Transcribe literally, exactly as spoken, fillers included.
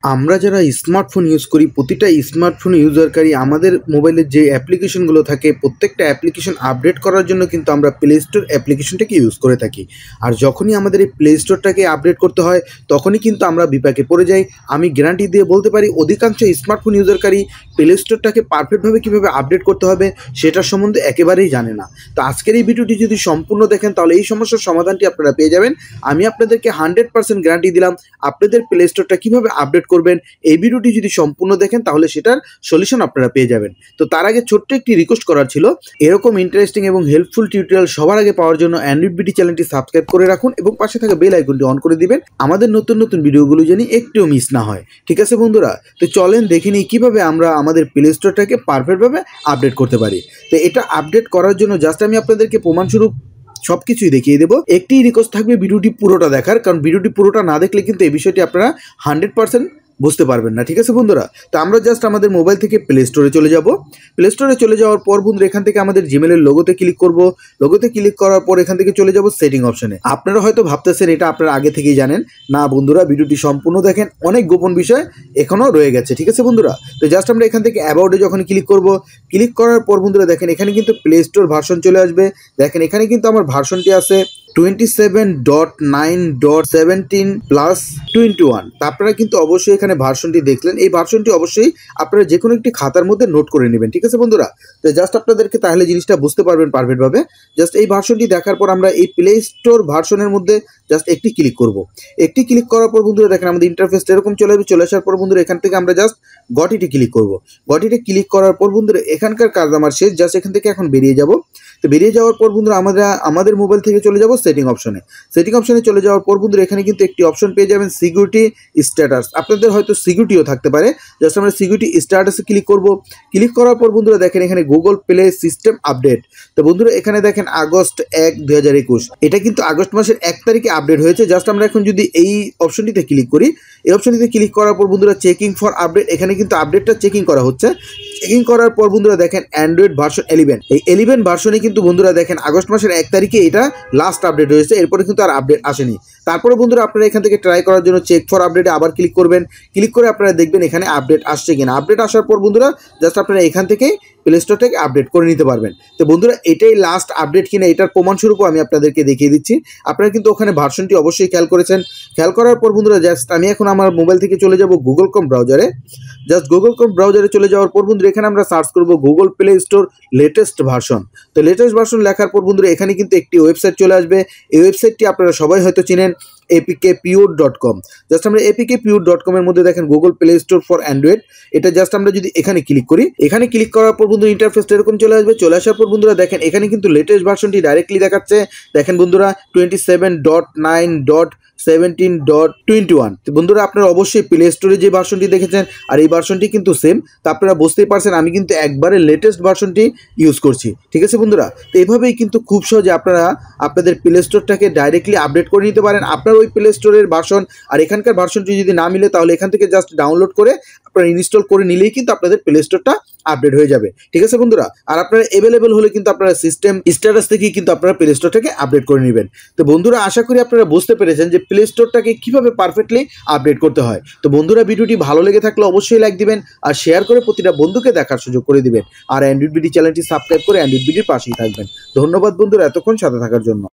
আমরা যারা smartphone use করি প্রতিটা স্মার্টফোন ইউজারকারী আমাদের মোবাইলের যে অ্যাপ্লিকেশনগুলো থাকে প্রত্যেকটা অ্যাপ্লিকেশন আপডেট করার জন্য কিন্তু আমরা প্লে স্টোর অ্যাপ্লিকেশনটাকে ইউজ করে থাকি। আর যখনই আমাদের এই প্লে স্টোরটাকে আপডেট করতে হয় তখনই কিন্তু আমরা বিপাকে পড়ে যাই। আমি গ্যারান্টি দিয়ে বলতে পারি অধিকাংশ স্মার্টফোন ইউজারকারী প্লে স্টোরটাকে পারফেক্টভাবে কীভাবে আপডেট করতে হবে সেটার সম্বন্ধে একেবারেই জানে না। তো আজকের এই ভিডিওটি যদি সম্পূর্ণ দেখেন তাহলে এই সমস্যার সমাধানটি আপনারা পেয়ে যাবেন। আমি আপনাদেরকে হান্ড্রেড পার্সেন্ট গ্যারান্টি দিলাম আপনাদের প্লে স্টোরটা কীভাবে আপডেট করবেন এই ভিডিওটি যদি সম্পূর্ণ দেখেন তাহলে সেটার সলিউশন আপনারা পেয়ে যাবেন। তো তার আগে ছোট্ট একটি রিকোয়েস্ট করার ছিল, এরকম ইন্টারেস্টিং এবং হেল্পফুল টিউটোরিয়াল সবার আগে পাওয়ার জন্য অ্যান্ড্রয়েড বিডি চ্যানেলটি সাবস্ক্রাইব করে রাখুন এবং পাশে থাকা বেল আইকনটি অন করে দিবেন আমাদের নতুন নতুন ভিডিওগুলো যেন একটুও মিস না হয়। ঠিক আছে বন্ধুরা, তো চলেন দেখে নিই কীভাবে আমরা আমাদের প্লে স্টোরটাকে পারফেক্টভাবে আপডেট করতে পারি। তো এটা আপডেট করার জন্য জাস্ট আমি আপনাদেরকে প্রমাণস্বরূপ সব কিছুই দেখিয়ে দেবো। একটি রিকোয়েস্ট থাকবে ভিডিওটি পুরোটা দেখার, কারণ ভিডিওটি পুরোটা না দেখলে কিন্তু এই বিষয়টি আপনারা হান্ড্রেড পার্সেন্ট বুঝতে পারবেন না। ঠিক আছে বন্ধুরা, তো আমরা জাস্ট আমাদের মোবাইল থেকে প্লে স্টোরে চলে যাব। প্লে স্টোরে চলে যাওয়ার পর বন্ধুরা এখান থেকে আমাদের জিমেলের লোগোতে ক্লিক করব। লোগোতে ক্লিক করার পর এখান থেকে চলে যাব সেটিং অপশনে। আপনারা হয়তো ভাবতেছেন এটা আপনারা আগে থেকেই জানেন, না বন্ধুরা ভিডিওটি সম্পূর্ণ দেখেন, অনেক গোপন বিষয় এখনও রয়ে গেছে। ঠিক আছে বন্ধুরা, তো জাস্ট আমরা এখান থেকে অ্যাবাউটে যখন ক্লিক করব, ক্লিক করার পর বন্ধুরা দেখেন এখানে কিন্তু প্লে স্টোর ভার্সন চলে আসবে। দেখেন এখানে কিন্তু আমার ভার্সনটি আছে twenty seven dot nine dot seventeen plus twenty one. তা আপনারা কিন্তু অবশ্যই এখানে ভার্সনটি দেখলেন, এই ভার্সনটি অবশ্যই আপনারা যে কোনো একটি খাতার মধ্যে নোট করে নেবেন। ঠিক আছে বন্ধুরা, তো জাস্ট আপনাদেরকে তাহলে জিনিসটা বুঝতে পারবেন পারফেক্টভাবে। জাস্ট এই ভার্সনটি দেখার পর আমরা এই প্লে স্টোর ভার্সনের মধ্যে জাস্ট একটি ক্লিক করব। একটি ক্লিক করার পর বন্ধুরা দেখেন আমাদের ইন্টারফেসটা এরকম চলে আসবে। চলে আসার পর বন্ধুরা এখান থেকে আমরা জাস্ট গটিটি ক্লিক করব। গটিতে ক্লিক করার পর বন্ধুরা এখানকার কাজ আমার শেষ, জাস্ট এখান থেকে এখন বেরিয়ে যাব। তো বেরিয়ে যাওয়ার পর বন্ধুরা আমরা আমাদের মোবাইল থেকে চলে যাব সেটিং অপশনে। সেটিং অপশনে চলে যাওয়ার পর বন্ধুরা এখানে কিন্তু একটি অপশন পেয়ে যাবেন সিকিউরিটি স্ট্যাটাস। আপনাদের হয়তো সিকিউরিটিও থাকতে পারে, জাস্ট আমরা সিকিউরিটি স্ট্যাটাসে ক্লিক করব। ক্লিক করার পর বন্ধুরা দেখেন এখানে গুগল প্লে সিস্টেম আপডেট। তো বন্ধুরা এখানে দেখেন আগস্ট এক দুই হাজার একুশ, এটা কিন্তু আগস্ট মাসের এক তারিখে আপডেট হয়েছে। জাস্ট আমরা এখন যদি এই অপশনটিতে ক্লিক করি, এই অপশনটিতে ক্লিক করার পর বন্ধুরা চেকিং ফর আপডেট, এখানে কিন্তু আপডেটটা চেকিং করা হচ্ছে। চেকিং করার পর বন্ধুরা দেখেন অ্যান্ড্রয়েড ভার্সন ইলেভেন, এই ইলেভেন ভার্সনে কিন্তু বন্ধুরা দেখেন আগস্ট মাসের এক তারিখে এটা লাস্ট আপডেট হয়েছে, এরপরে কিন্তু আর আপডেট আসেনি। তারপরে বন্ধুরা আপনারা এখান থেকে ট্রাই করার জন্য চেক ফর আপডেটে আবার ক্লিক করবেন। ক্লিক করে আপনারা দেখবেন এখানে আপডেট আসছে কিনা। আপডেট আসার পর বন্ধুরা জাস্ট আপনারা এখান থেকেই প্লে স্টোর থেকে আপডেট করে নিতে পারবেন। তো বন্ধুরা এটাই লাস্ট আপডেট কিনা এটার প্রমাণস্বরূপও আমি আপনাদেরকে দেখিয়ে দিচ্ছি। আপনারা কিন্তু ওখানে ভার্সনটি অবশ্যই খেয়াল করেছেন। খেয়াল করার পর বন্ধুরা জাস্ট আমি এখন আমার মোবাইল থেকে চলে যাব গুগল ক্রোম ব্রাউজারে। জাস্ট গুগল ক্রোম ব্রাউজারে চলে যাওয়ার পর বন্ধুরা এখানে আমরা সার্চ করব Google Play Store latest version. তো লেটেস্ট ভার্সন লেখার পর বন্ধুরা এখানে কিন্তু একটি ওয়েবসাইট চলে আসবে। এই ওয়েবসাইটটি আপনারা সবাই হয়তো চিনেন, APK pure dot com. Just আমরা এপিকে পিওর ডট কম এর মধ্যে দেখেন Google Play Store for android, এটা জাস্ট আমরা যদি এখানে ক্লিক করি, এখানে ক্লিক করার পর বন্ধুরা ইন্টারফেসটা এরকম চলে আসবে। চলে আসার পর বন্ধুরা দেখেন এখানে কিন্তু লেটেস্ট ভার্সনটি ডাইরেক্টলি দেখাচ্ছে। দেখেন বন্ধুরা twenty seven dot nine dot seventeen dot twenty one. তো বন্ধুরা আপনারা অবশ্যই প্লে স্টোরে যে ভার্সনটি দেখেছেন আর এই ভার্সনটি কিন্তু সেম। তা আপনারা বুঝতেই পারছেন আমি কিন্তু একবারে লেটেস্ট ভার্সনটি ইউজ করছি। ঠিক আছে বন্ধুরা, তো এইভাবেই কিন্তু খুব সহজে আপনারা আপনাদের প্লে স্টোরটাকে ডাইরেক্টলি আপডেট করে নিতে পারেন। আপনার ওই প্লে স্টোরের ভার্সন আর এখানকার ভার্সনটি যদি না মিলে তাহলে এখান থেকে জাস্ট ডাউনলোড করে আপনারা ইনস্টল করে নিলেই কিন্তু আপনাদের প্লে স্টোরটা আপডেট হয়ে যাবে। ঠিক আছে বন্ধুরা, আর আপনারা অ্যাভেলেবেল হলে কিন্তু আপনারা সিস্টেম স্ট্যাটাস থেকেই কিন্তু আপনারা প্লে স্টোরটাকে আপডেট করে নেবেন। তো বন্ধুরা আশা করি আপনারা বুঝতে পেরেছেন যে প্লে স্টোরটাকে কীভাবে পারফেক্টলি আপডেট করতে হয়। তো বন্ধুরা ভিডিওটি ভালো লেগে থাকলে অবশ্যই লাইক দিবেন আর শেয়ার করে প্রতিটা বন্ধুকে দেখার সুযোগ করে দিবেন। আর অ্যান্ড্রয়েড বিডি চ্যানেলটি সাবস্ক্রাইব করে অ্যান্ড্রয়েড বিডির পাশেই থাকবেন। ধন্যবাদ বন্ধুরা এতক্ষণ সাথে থাকার জন্য।